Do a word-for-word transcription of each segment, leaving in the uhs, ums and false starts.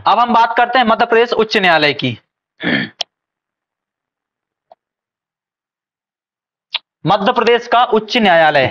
अब हम बात करते हैं मध्य प्रदेश उच्च न्यायालय की। मध्य प्रदेश का उच्च न्यायालय,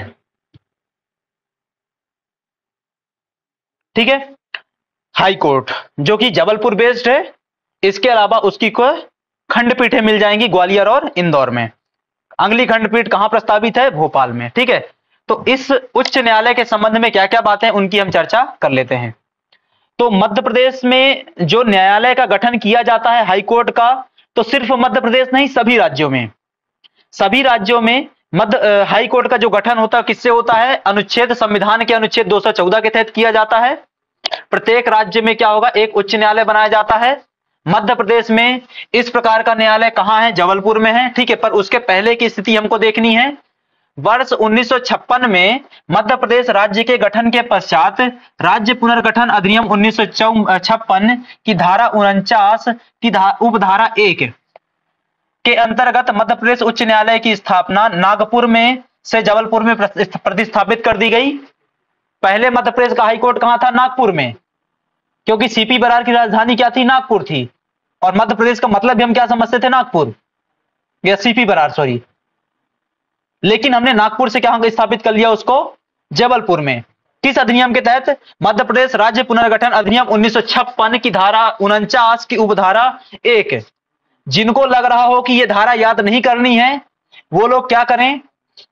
ठीक है, हाई कोर्ट, जो कि जबलपुर बेस्ड है। इसके अलावा उसकी कोई खंडपीठें मिल जाएंगी ग्वालियर और इंदौर में। अगली खंडपीठ कहां प्रस्तावित है? भोपाल में, ठीक है। तो इस उच्च न्यायालय के संबंध में क्या क्या बातें उनकी हम चर्चा कर लेते हैं। तो मध्य प्रदेश में जो न्यायालय का गठन किया जाता है हाई कोर्ट का, तो सिर्फ मध्य प्रदेश नहीं, सभी राज्यों में, सभी राज्यों में मध्य हाई कोर्ट का जो गठन होता है किससे होता है? अनुच्छेद संविधान के अनुच्छेद दो सौ चौदह के तहत किया जाता है। प्रत्येक राज्य में क्या होगा? एक उच्च न्यायालय बनाया जाता है। मध्य प्रदेश में इस प्रकार का न्यायालय कहां है? जबलपुर में है, ठीक है। पर उसके पहले की स्थिति हमको देखनी है। वर्ष उन्नीस सौ छप्पन में मध्य प्रदेश राज्य के गठन के पश्चात राज्य पुनर्गठन अधिनियम उन्नीस सौ छप्पन की धारा उनचास की उपधारा एक के अंतर्गत मध्य प्रदेश उच्च न्यायालय की स्थापना नागपुर में से जबलपुर में प्रतिस्थापित कर दी गई। पहले मध्य प्रदेश का हाईकोर्ट कहां था? नागपुर में, क्योंकि सीपी बरार की राजधानी क्या थी? नागपुर थी। और मध्य प्रदेश का मतलब भी हम क्या समझते थे? नागपुर या सीपी बरार, सॉरी। लेकिन हमने नागपुर से क्या स्थापित कर लिया उसको? जबलपुर में। किस अधिनियम के तहत? मध्य प्रदेश राज्य पुनर्गठन अधिनियम उन्नीस सौ छप्पन की धारा उनचास की उपधारा एक। जिनको लग रहा हो कि यह धारा याद नहीं करनी है, वो लोग क्या करें?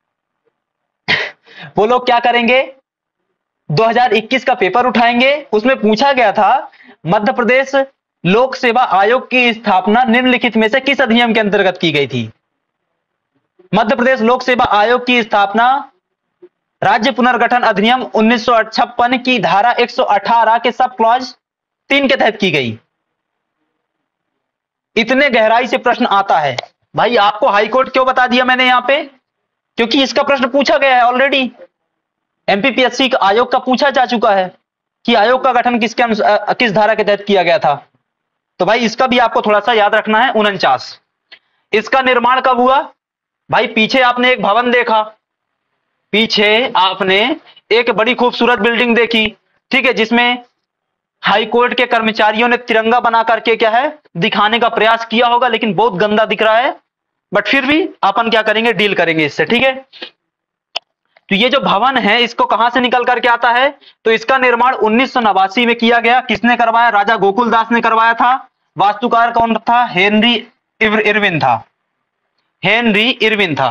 वो लोग क्या करेंगे? दो हज़ार इक्कीस का पेपर उठाएंगे। उसमें पूछा गया था मध्य प्रदेश लोक सेवा आयोग की स्थापना निम्नलिखित में से किस अधिनियम के अंतर्गत की गई थी? मध्य प्रदेश लोक सेवा आयोग की स्थापना राज्य पुनर्गठन अधिनियम उन्नीस सौ छप्पन की धारा एक सौ अठारह के सब क्लॉज तीन के तहत की गई। इतने गहराई से प्रश्न आता है भाई। आपको हाईकोर्ट क्यों बता दिया मैंने यहां पे? क्योंकि इसका प्रश्न पूछा गया है ऑलरेडी। एमपीपीएससी आयोग का पूछा जा चुका है कि आयोग का गठन किसके किस धारा के तहत किया गया था। तो भाई इसका भी आपको थोड़ा सा याद रखना है। उनचास। इसका निर्माण कब हुआ? भाई पीछे आपने एक भवन देखा, पीछे आपने एक बड़ी खूबसूरत बिल्डिंग देखी, ठीक है, जिसमें हाई कोर्ट के कर्मचारियों ने तिरंगा बना करके क्या है दिखाने का प्रयास किया होगा, लेकिन बहुत गंदा दिख रहा है। बट फिर भी अपन क्या करेंगे? डील करेंगे इससे, ठीक है। तो ये जो भवन है इसको कहां से निकल करके आता है? तो इसका निर्माण उन्नीस सौ नवासी में किया गया। किसने करवाया? राजा गोकुल दास ने करवाया था। वास्तुकार कौन था? हेनरी इरविन था। हेनरी इरविन था।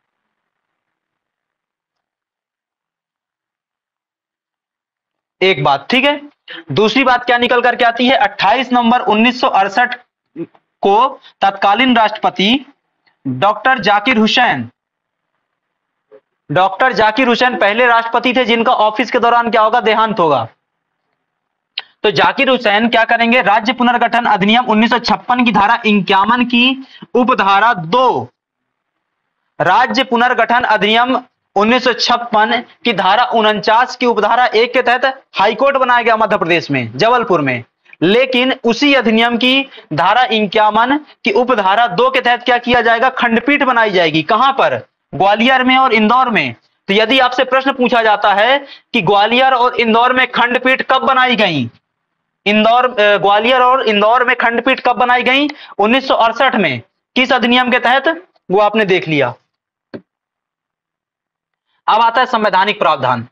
एक बात, ठीक है। दूसरी बात क्या निकल करके आती है? अट्ठाईस नवंबर उन्नीस सौ अड़सठ को तत्कालीन राष्ट्रपति डॉक्टर जाकिर हुसैन डॉक्टर जाकिर हुसैन पहले राष्ट्रपति थे जिनका ऑफिस के दौरान क्या होगा? देहांत होगा। तो जाकिर हुसैन क्या करेंगे? राज्य पुनर्गठन अधिनियम उन्नीस सौ छप्पन की धारा इक्यावन की उपधारा दो, राज्य पुनर्गठन अधिनियम उन्नीस सौ छप्पन की धारा उनचास की उपधारा एक के तहत हाईकोर्ट बनाया गया मध्य प्रदेश में, जबलपुर में। लेकिन उसी अधिनियम की धारा इक्यावन की उपधारा दो के तहत क्या किया जाएगा? खंडपीठ बनाई जाएगी। कहां पर? ग्वालियर में और इंदौर में। तो यदि आपसे प्रश्न पूछा जाता है कि ग्वालियर और इंदौर में खंडपीठ कब बनाई गई, इंदौर ग्वालियर और इंदौर में खंडपीठ कब बनाई गई? उन्नीस सौ अड़सठ में। किस अधिनियम के तहत? वो आपने देख लिया। अब आता है संवैधानिक प्रावधान।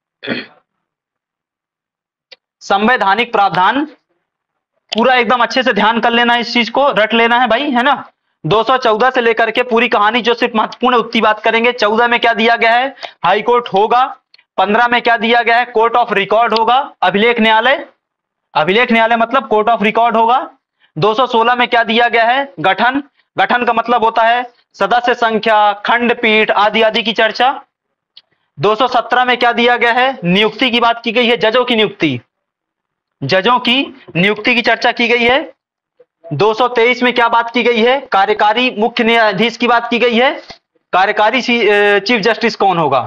संवैधानिक प्रावधान पूरा एकदम अच्छे से ध्यान कर लेना, इस चीज को रट लेना है भाई, है ना। दो सौ चौदह से लेकर के पूरी कहानी जो सिर्फ महत्वपूर्ण है उतनी बात करेंगे। चौदह में क्या दिया गया है? हाई कोर्ट होगा। पंद्रह में क्या दिया गया है? कोर्ट ऑफ रिकॉर्ड होगा। अभिलेख न्यायालय, अभिलेख न्यायालय मतलब कोर्ट ऑफ रिकॉर्ड होगा। दो सौ सोलह में क्या दिया गया है? गठन। गठन का मतलब होता है सदस्य संख्या, खंडपीठ आदि आदि की चर्चा। दो सौ सत्रह में क्या दिया गया है? नियुक्ति की बात की गई है, जजों की नियुक्ति, जजों की नियुक्ति की चर्चा की गई है। दो सौ तेईस में क्या बात की गई है? कार्यकारी मुख्य न्यायाधीश की बात की गई है। कार्यकारी चीफ जस्टिस कौन होगा?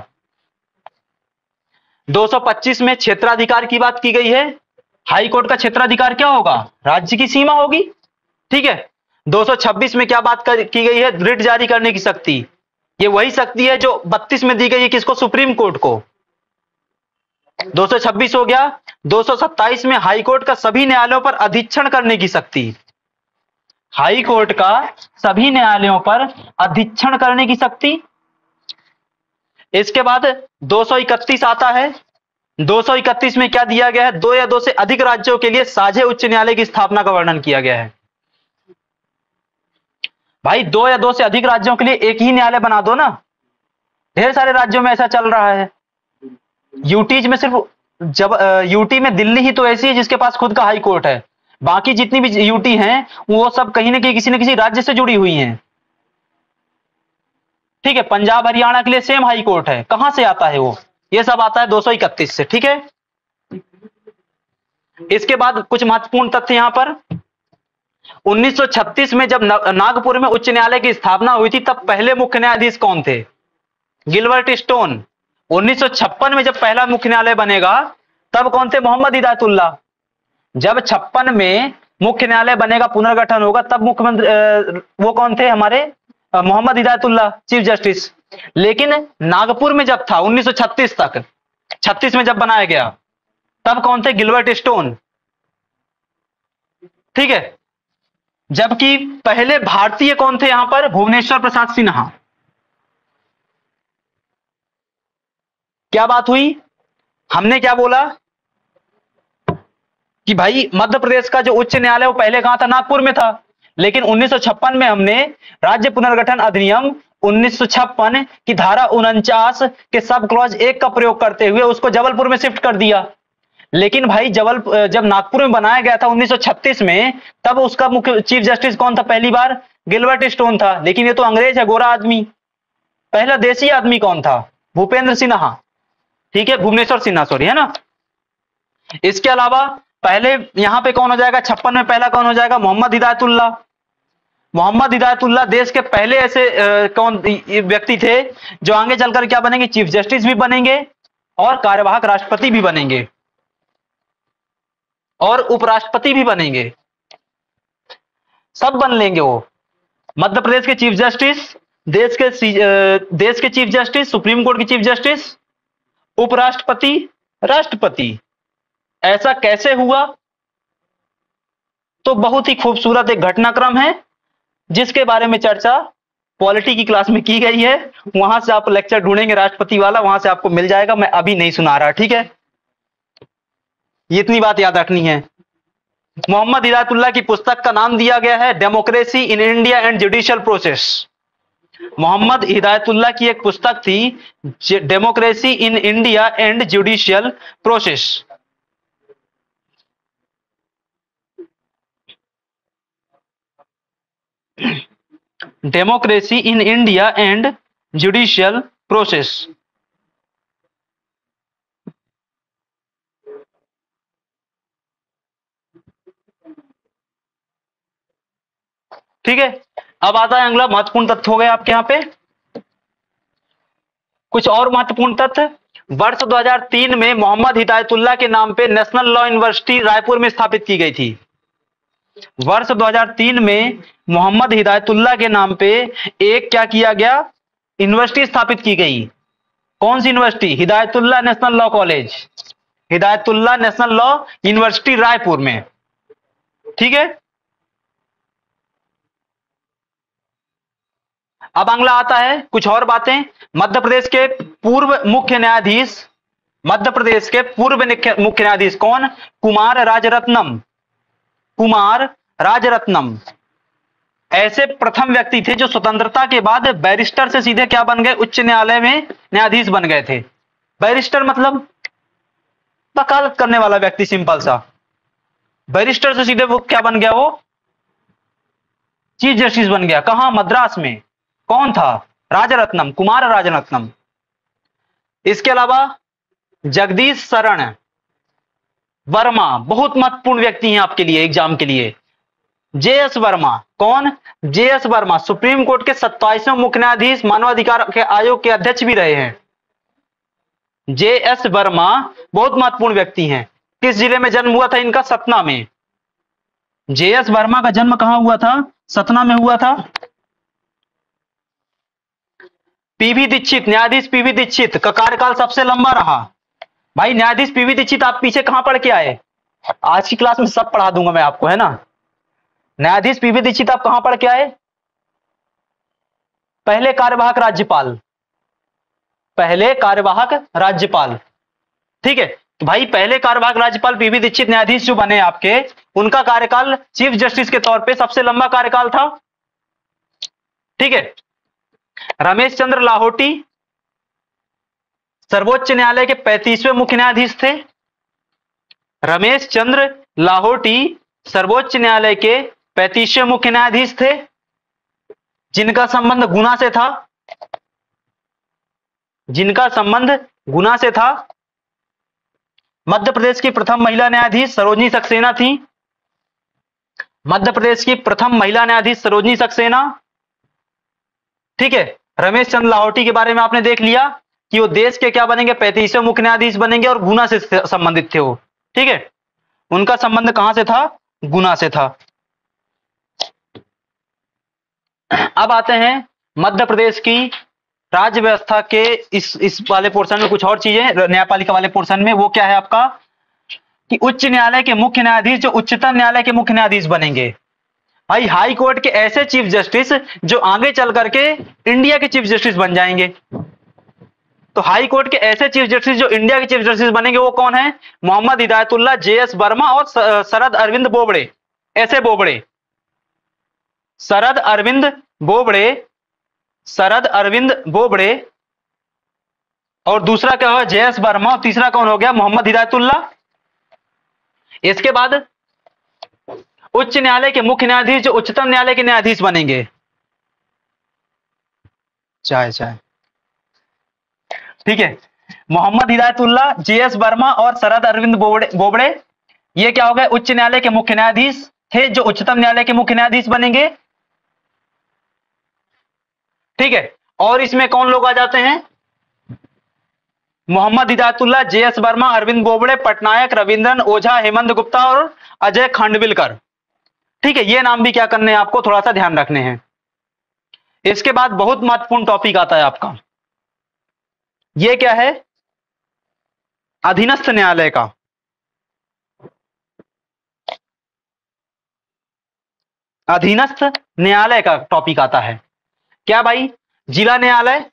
दो सौ पच्चीस में क्षेत्राधिकार की बात की गई है। हाई कोर्ट का क्षेत्राधिकार क्या होगा? राज्य की सीमा होगी, ठीक है। दो सौ छब्बीस में क्या बात की गई है? रिट जारी करने की शक्ति। ये वही शक्ति है जो बत्तीस में दी गई है किसको? सुप्रीम कोर्ट को। दो सौ छब्बीस हो गया। दो सौ सत्ताईस में हाई कोर्ट का सभी न्यायालयों पर अधीक्षण करने की शक्ति, हाई कोर्ट का सभी न्यायालयों पर अधीक्षण करने की शक्ति। इसके बाद दो सौ इकतीस आता है। दो सौ इकतीस में क्या दिया गया है? दो या दो से अधिक राज्यों के लिए साझे उच्च न्यायालय की स्थापना का वर्णन किया गया है। भाई दो या दो से अधिक राज्यों के लिए एक ही न्यायालय बना दो ना, ढेर सारे राज्यों में ऐसा चल रहा है। यूटी में सिर्फ जब यूटी में दिल्ली ही तो ऐसी है जिसके पास खुद का हाई कोर्ट है, बाकी जितनी भी यूटी हैं वो सब कहीं ना कहीं किसी न किसी राज्य से जुड़ी हुई हैं। ठीक है, पंजाब हरियाणा के लिए सेम हाई कोर्ट है, कहां से आता है वो? ये सब आता है दो सौ इकतीस से। ठीक है, इसके बाद कुछ महत्वपूर्ण तथ्य यहां पर। उन्नीस सौ छत्तीस में जब नागपुर में उच्च न्यायालय की स्थापना हुई थी तब पहले मुख्य न्यायाधीश कौन थे? Gilbert Stone. उन्नीस सौ छप्पन में जब पहला मुख्य न्यायालय बनेगा तब कौन थे? मोहम्मद हिदायतुल्लाह। जब छप्पन में मुख्य न्यायालय बनेगा, पुनर्गठन होगा, तब मुख्यमंत्री वो कौन थे? हमारे मोहम्मद हिदायतुल्लाह, चीफ जस्टिस। लेकिन नागपुर में जब था उन्नीस सौ छत्तीस तक, छत्तीस में जब बनाया गया तब कौन थे? Gilbert Stone. ठीक है, जबकि पहले भारतीय कौन थे यहां पर? भुवनेश्वर प्रसाद सिन्हा। क्या बात हुई? हमने क्या बोला कि भाई मध्य प्रदेश का जो उच्च न्यायालय वो पहले कहां था? नागपुर में था। लेकिन उन्नीस सौ छप्पन में हमने राज्य पुनर्गठन अधिनियम उन्नीस सौ छप्पन की धारा उनचास के सब क्लॉज एक का प्रयोग करते हुए उसको जबलपुर में शिफ्ट कर दिया। लेकिन भाई जबल जब नागपुर में बनाया गया था उन्नीस सौ छत्तीस में, तब उसका मुख्य चीफ जस्टिस कौन था? पहली बार गिलबर्ट स्टोन था। लेकिन ये तो अंग्रेज है, गोरा आदमी। पहला देसी आदमी कौन था? भूपेंद्र सिन्हा। ठीक है, भुवनेश्वर सिन्हा, सॉरी, है ना। इसके अलावा पहले यहां पे कौन हो जाएगा? छप्पन में पहला कौन हो जाएगा? मोहम्मद हिदायतुल्लाह। मोहम्मद हिदायतुल्लाह देश के पहले ऐसे आ, कौन व्यक्ति थे जो आगे चलकर क्या बनेंगे? चीफ जस्टिस भी बनेंगे और कार्यवाहक राष्ट्रपति भी बनेंगे और उपराष्ट्रपति भी बनेंगे, सब बन लेंगे वो। मध्य प्रदेश के चीफ जस्टिस, देश के देश के चीफ जस्टिस, सुप्रीम कोर्ट के चीफ जस्टिस, उपराष्ट्रपति, राष्ट्रपति। ऐसा कैसे हुआ? तो बहुत ही खूबसूरत एक घटनाक्रम है जिसके बारे में चर्चा पॉलिटी की क्लास में की गई है। वहां से आप लेक्चर ढूंढेंगे राष्ट्रपति वाला, वहां से आपको मिल जाएगा, मैं अभी नहीं सुना रहा। ठीक है, ये इतनी बात याद रखनी है। मोहम्मद हिदायतुल्लाह की पुस्तक का नाम दिया गया है democracy in India and judicial process. Mohammad Hidayatullah की एक पुस्तक थी democracy in India and judicial process. Democracy in India and judicial process. ठीक है, अब आता है अगला महत्वपूर्ण तथ्य हो गए आपके यहां पे। कुछ और महत्वपूर्ण तथ्य। वर्ष दो हज़ार तीन में मोहम्मद हिदायतुल्लाह के नाम पे नेशनल लॉ यूनिवर्सिटी रायपुर में स्थापित की गई थी। वर्ष दो हज़ार तीन में मोहम्मद हिदायतुल्लाह के नाम पे एक क्या किया गया? यूनिवर्सिटी स्थापित की गई। कौन सी university? Hidayatullah national law college, Hidayatullah national law university Raipur में। ठीक है, अब अगला आता है कुछ और बातें। मध्य प्रदेश के पूर्व मुख्य न्यायाधीश, मध्य प्रदेश के पूर्व मुख्य न्यायाधीश कौन? कुमार राजरत्नम। कुमार राजरत्नम ऐसे प्रथम व्यक्ति थे जो स्वतंत्रता के बाद बैरिस्टर से सीधे क्या बन गए? उच्च न्यायालय में न्यायाधीश बन गए थे। बैरिस्टर मतलब वकालत करने वाला व्यक्ति, सिंपल सा। बैरिस्टर से सीधे वो क्या बन गया? वो चीफ जस्टिस बन गया। कहां? मद्रास में। कौन था? राजरत्नम, कुमार राजरत्नम। इसके अलावा जगदीश शरण वर्मा, बहुत महत्वपूर्ण व्यक्ति हैं आपके लिए एग्जाम के लिए। J S Verma. कौन? J S Verma supreme court के सत्ताईसवें मुख्य न्यायाधीश, मानवाधिकार के आयोग के अध्यक्ष भी रहे हैं। जे एस वर्मा बहुत महत्वपूर्ण व्यक्ति हैं। किस जिले में जन्म हुआ था इनका? सतना में। जे एस वर्मा का जन्म कहां हुआ था? सतना में हुआ था। पीवी दीक्षित, न्यायाधीश पीवी दीक्षित का कार्यकाल सबसे लंबा रहा। भाई न्यायाधीश पीवी दीक्षित आप पीछे कहां पढ़ के आए? आज की क्लास में सब पढ़ा दूंगा मैं आपको, है ना। न्यायाधीश पीवी दीक्षित आप कहां पढ़ के आए? पहले कार्यवाहक राज्यपाल, पहले कार्यवाहक राज्यपाल, ठीक है। तो भाई पहले कार्यवाहक राज्यपाल पीवी दीक्षित न्यायाधीश जो बने आपके, उनका कार्यकाल चीफ जस्टिस के तौर पे सबसे लंबा कार्यकाल था, ठीक है। रमेश चंद्र लाहोटी सर्वोच्च न्यायालय के पैंतीसवें मुख्य न्यायाधीश थे। रमेश चंद्र लाहोटी सर्वोच्च न्यायालय के पैंतीसवें मुख्य न्यायाधीश थे, जिनका संबंध गुना से था, जिनका संबंध गुना से था। मध्य प्रदेश की प्रथम महिला न्यायाधीश सरोजनी सक्सेना थी। मध्य प्रदेश की प्रथम महिला न्यायाधीश सरोजनी सक्सेना, ठीक है। रमेश चंद्र लाहोटी के बारे में आपने देख लिया कि वो देश के क्या बनेंगे, पैंतीसवें मुख्य न्यायाधीश बनेंगे और गुना से संबंधित थे वो, ठीक है। उनका संबंध कहां से था? गुना से था। अब आते हैं मध्य प्रदेश की राज्य व्यवस्था के इस इस वाले पोर्शन में कुछ और चीजें, न्यायपालिका वाले पोर्शन में। वो क्या है आपका कि उच्च न्यायालय के मुख्य न्यायाधीश जो उच्चतम न्यायालय के मुख्य न्यायाधीश बनेंगे। भाई हाई कोर्ट के ऐसे चीफ जस्टिस जो आगे चल करके इंडिया के चीफ जस्टिस बन जाएंगे। तो हाई कोर्ट के ऐसे चीफ जस्टिस जो इंडिया के चीफ जस्टिस बनेंगे वो कौन है? मोहम्मद हिदायतुल्लाह, जे एस वर्मा और शरद अरविंद बोबड़े, ऐसे बोबड़े, शरद अरविंद बोबड़े, शरद अरविंद बोबड़े, और दूसरा क्या होगा? जे एस वर्मा, और तीसरा कौन हो गया? मोहम्मद हिदायतुल्लाह। इसके बाद उच्च न्यायालय के मुख्य न्यायाधीश जो उच्चतम न्यायालय के न्यायाधीश बनेंगे, चाहे चाहे ठीक है, मोहम्मद हिदायतुल्लाह, जे एस वर्मा और शरद अरविंद बोबड़े बोबड़े ये क्या हो गए? उच्च न्यायालय के मुख्य न्यायाधीश थे जो उच्चतम न्यायालय के मुख्य न्यायाधीश बनेंगे, ठीक है। और इसमें कौन लोग आ जाते हैं? मोहम्मद हिदायतुल्लाह, जे एस वर्मा, अरविंद बोबड़े, पटनायक, रविंद्रन ओझा, हेमंत गुप्ता और अजय खांडविलकर, ठीक है। ये नाम भी क्या करने हैं आपको, थोड़ा सा ध्यान रखने हैं। इसके बाद बहुत महत्वपूर्ण टॉपिक आता है आपका, ये क्या है? अधीनस्थ न्यायालय का। अधीनस्थ न्यायालय का टॉपिक आता है क्या भाई? जिला न्यायालय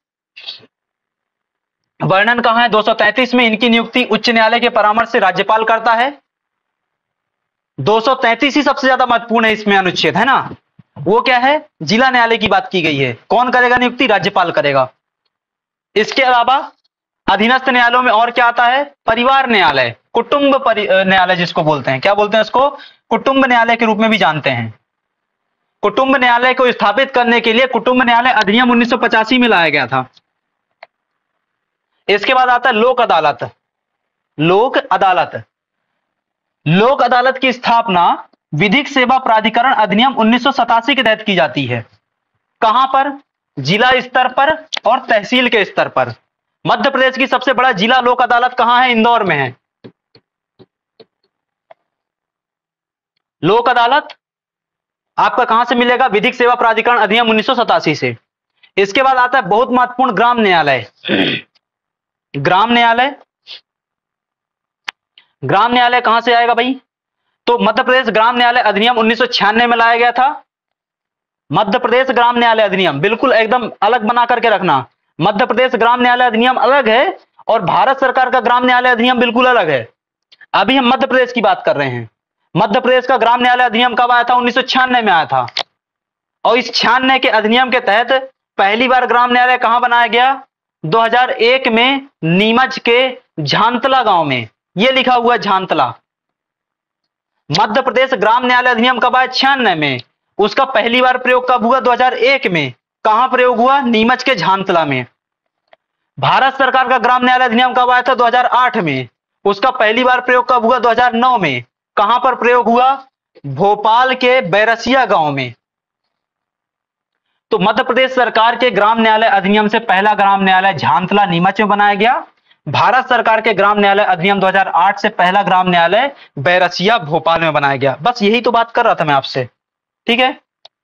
वर्णन कहां है? दो सौ तैंतीस में इनकी नियुक्ति उच्च न्यायालय के परामर्श से राज्यपाल करता है। दो सौ तैंतीस ही सबसे ज्यादा महत्वपूर्ण है इसमें अनुच्छेद, है ना। वो क्या है? जिला न्यायालय की बात की गई है। कौन करेगा नियुक्ति? राज्यपाल करेगा। इसके अलावा अधीनस्थ न्यायालयों में और क्या आता है? परिवार न्यायालय, कुटुंब न्यायालय जिसको बोलते हैं, क्या बोलते हैं इसको? कुटुंब न्यायालय के रूप में भी जानते हैं। कुटुंब न्यायालय को स्थापित करने के लिए कुटुंब न्यायालय अधिनियम उन्नीस सौ पचासी में लाया गया था। इसके बाद आता है लोक अदालत। लोक अदालत लोक अदालत की स्थापना विधिक सेवा प्राधिकरण अधिनियम उन्नीस सौ सतासी के तहत की जाती है। कहां पर? जिला स्तर पर और तहसील के स्तर पर। मध्य प्रदेश की सबसे बड़ा जिला लोक अदालत कहां है? इंदौर में है। लोक अदालत आपका कहां से मिलेगा? विधिक सेवा प्राधिकरण अधिनियम उन्नीस सौ सतासी से। इसके बाद आता है बहुत महत्वपूर्ण ग्राम न्यायालय। ग्राम न्यायालय ग्राम न्यायालय कहां से आएगा भाई? तो मध्य प्रदेश ग्राम न्यायालय अधिनियम उन्नीस सौ छियानवे में लाया गया था। मध्य प्रदेश ग्राम न्यायालय अधिनियम बिल्कुल एकदम अलग बना करके रखना। मध्य प्रदेश ग्राम न्यायालय अधिनियम अलग है और भारत सरकार का ग्राम न्यायालय अधिनियम बिल्कुल अलग है। अभी हम मध्य प्रदेश की बात कर रहे हैं। मध्य प्रदेश का ग्राम न्यायालय अधिनियम कब आया था? उन्नीस सौ छियानवे में आया था। और इस छियानवे के अधिनियम के तहत पहली बार ग्राम न्यायालय कहां बनाया गया? दो हज़ार एक में नीमच के झांतला गांव में। यह लिखा हुआ है झांतला। मध्य प्रदेश ग्राम न्यायालय अधिनियम कब आया? छियानवे में। उसका पहली बार प्रयोग कब हुआ? दो हज़ार एक में। कहां प्रयोग हुआ? नीमच के झांतला में। भारत सरकार का ग्राम न्यायालय अधिनियम कब आया था? दो हज़ार आठ में। उसका पहली बार प्रयोग कब हुआ? दो हज़ार नौ में। कहां पर प्रयोग हुआ? भोपाल के बैरसिया गांव में। तो मध्य प्रदेश सरकार के ग्राम न्यायालय अधिनियम से पहला ग्राम न्यायालय झांतला नीमच में बनाया गया। भारत सरकार के ग्राम न्यायालय अधिनियम दो हज़ार आठ से पहला ग्राम न्यायालय बैरसिया भोपाल में बनाया गया। बस यही तो बात कर रहा था मैं आपसे, ठीक है।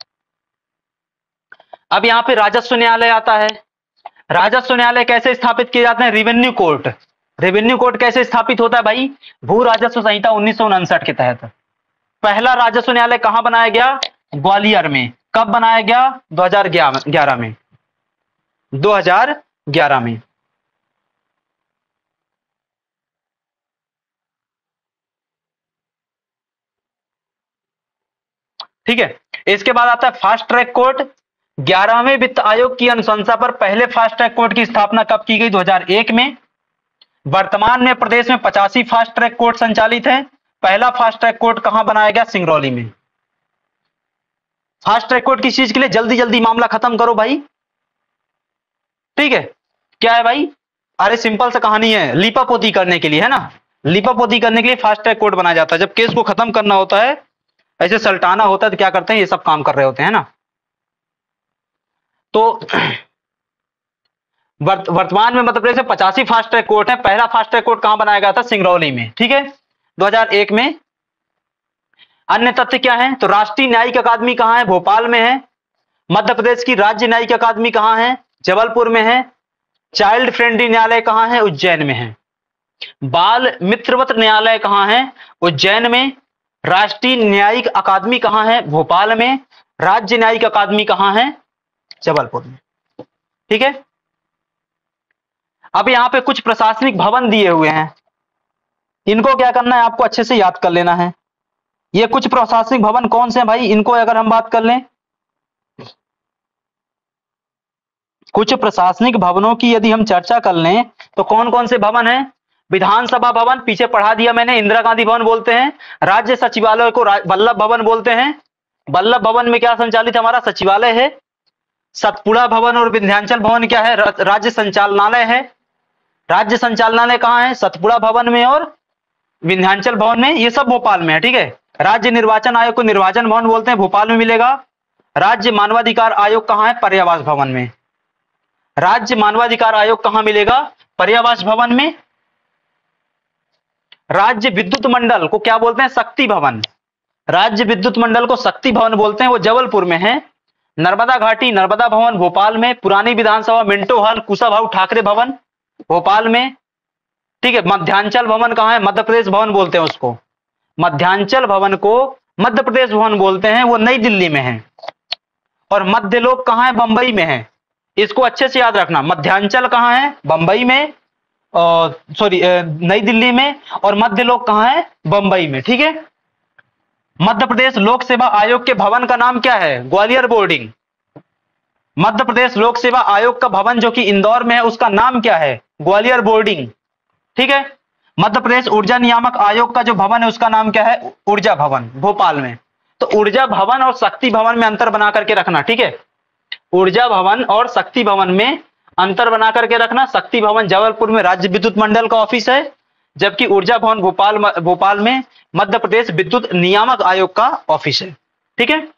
अब यहां पे राजस्व न्यायालय आता है। राजस्व न्यायालय कैसे स्थापित किए जाते हैं? Revenue court. रेवेन्यू कोर्ट कैसे स्थापित होता है भाई? भू राजस्व संहिता उन्नीस सौ उनसठ के तहत। पहला राजस्व न्यायालय कहां बनाया गया? ग्वालियर में। कब बनाया गया? दो हज़ार ग्यारह में। दो हज़ार ग्यारह में। ठीक है, इसके बाद आता है फास्ट ट्रैक कोर्ट। ग्यारहवें वित्त आयोग की अनुशंसा पर पहले फास्ट ट्रैक कोर्ट की स्थापना कब की गई? दो हज़ार एक में। वर्तमान में प्रदेश में पचासी फास्ट ट्रैक कोर्ट संचालित हैं। पहला फास्ट ट्रैक कोर्ट कहां बनाया गया? सिंगरौली में। फास्ट ट्रैक कोर्ट किस चीज के लिए? जल्दी जल्दी मामला खत्म करो भाई। ठीक है, क्या है भाई? अरे सिंपल सा कहानी है, लीपापोती करने के लिए, है ना। लीपापोती करने के लिए फास्ट ट्रैक कोर्ट बनाया जाता है। जब केस को खत्म करना होता है, ऐसे सल्टाना होता है, तो क्या करते हैं? ये सब काम कर रहे होते हैं ना। तो वर्त, वर्तमान में मध्य प्रदेश में पचासी फास्ट ट्रैक कोर्ट है। पहला फास्ट ट्रैक कोर्ट कहां बनाया गया था? सिंगरौली में। ठीक है, दो हज़ार एक में। अन्य तथ्य क्या है? तो राष्ट्रीय न्यायिक अकादमी कहां है? भोपाल में है। मध्य प्रदेश की राज्य न्यायिक अकादमी कहां है? जबलपुर में है। चाइल्ड फ्रेंडली न्यायालय कहां है? उज्जैन में है। बाल मित्रवत न्यायालय कहां है? उज्जैन में। राष्ट्रीय न्यायिक अकादमी कहां है? भोपाल में। राज्य न्यायिक अकादमी कहां है? जबलपुर में। ठीक है, अब यहां पे कुछ प्रशासनिक भवन दिए हुए हैं, इनको क्या करना है? आपको अच्छे से याद कर लेना है। ये कुछ प्रशासनिक भवन कौन से हैं भाई? इनको अगर हम बात कर लें, कुछ प्रशासनिक भवनों की यदि हम चर्चा कर लें तो कौन कौन से भवन हैं? विधानसभा भवन, पीछे पढ़ा दिया मैंने, इंदिरा गांधी भवन बोलते हैं। राज्य सचिवालय को वल्लभ भवन बोलते हैं। वल्लभ भवन में क्या संचालित? हमारा सचिवालय है। सतपुड़ा भवन और विंध्याचल भवन क्या है? राज्य संचालनालय है। राज्य संचालनालय कहां है? सतपुड़ा भवन में और विंध्याचल भवन में। ये सब भोपाल में है। ठीक है, राज्य निर्वाचन आयोग को निर्वाचन भवन बोलते हैं, भोपाल में मिलेगा। राज्य मानवाधिकार आयोग कहां है? पर्यावास भवन में। राज्य मानवाधिकार आयोग कहां मिलेगा? पर्यावास भवन में। राज्य विद्युत मंडल को क्या बोलते हैं? शक्ति भवन। राज्य विद्युत मंडल को शक्ति भवन बोलते हैं, वो जबलपुर में है। नर्मदा घाटी नर्मदा भवन भोपाल में। पुरानी विधानसभा मिंटो हॉल कुशाभाऊ ठाकरे भवन भोपाल में। ठीक है, मध्यांचल भवन कहां है? मध्य प्रदेश भवन बोलते हैं उसको। मध्यांचल भवन को मध्य प्रदेश भवन बोलते हैं, वो नई दिल्ली में है। और मध्यलोक कहां है? बंबई में है। इसको अच्छे से याद रखना। मध्यांचल कहां है? बंबई में, सॉरी नई दिल्ली में। और मध्यलोक कहां है? बंबई में। ठीक है, मध्य प्रदेश लोक सेवा आयोग के भवन का नाम क्या है? ग्वालियर बोर्डिंग। मध्य प्रदेश लोक सेवा आयोग का भवन जो कि इंदौर में है, उसका नाम क्या है? ग्वालियर बोर्डिंग। ठीक है, मध्य प्रदेश ऊर्जा नियामक आयोग का जो भवन है उसका नाम क्या है? ऊर्जा भवन, भोपाल में। तो ऊर्जा भवन और शक्ति भवन में अंतर बना करके रखना। ठीक है, ऊर्जा भवन और शक्ति भवन में अंतर बना करके रखना। शक्ति भवन जबलपुर में राज्य विद्युत मंडल का ऑफिस है, जबकि ऊर्जा भवन भोपाल भोपाल में मध्य प्रदेश विद्युत नियामक आयोग का ऑफिस है। ठीक है,